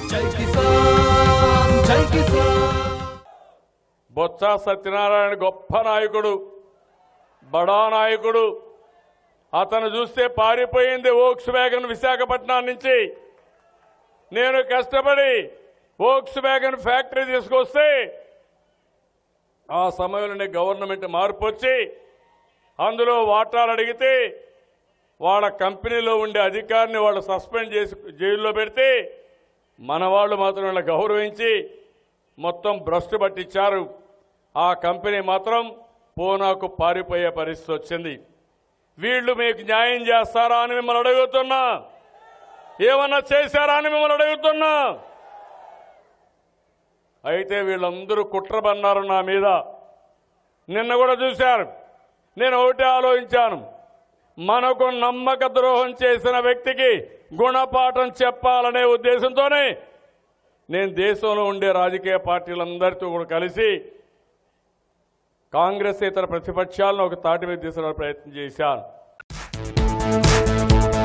బొత్స సత్యనారాయణ గొప్ప నాయకుడు, బడా నాయకుడు. అతను చూస్తే పారిపోయింది వోక్స్ వ్యాగన్ విశాఖపట్నం నుంచి. నేను కష్టపడి వోక్స్ వ్యాగన్ ఫ్యాక్టరీ తీసుకొస్తే ఆ సమయంలోనే గవర్నమెంట్ మార్పు వచ్చి అందులో వాటాలు అడిగితే వాళ్ళ కంపెనీలో ఉండే అధికారిని వాళ్ళు సస్పెండ్ చేసి జైల్లో పెడితే మన వాళ్ళు మాత్రం వాళ్ళని గౌరవించి మొత్తం భ్రష్టు పట్టించారు. ఆ కంపెనీ మాత్రం పూనాకు పారిపోయే పరిస్థితి వచ్చింది. వీళ్ళు మీకు న్యాయం చేస్తారా అని మిమ్మల్ని అడుగుతున్నా, ఏమన్నా చేశారా అని మిమ్మల్ని అడుగుతున్నా. అయితే వీళ్ళందరూ కుట్రబన్నారు నా మీద. నిన్న కూడా చూశారు. నేను ఒకటే ఆలోచించాను, మనకు నమ్మక ద్రోహం చేసిన వ్యక్తికి గుణపాఠం చెప్పాలనే ఉద్దేశంతోనే నేను దేశంలో ఉండే రాజకీయ పార్టీలందరితో కూడా కలిసి కాంగ్రెస్ ఇతర ప్రతిపక్షాలను ఒక తాటి మీద తీసుకునే ప్రయత్నం చేశాను.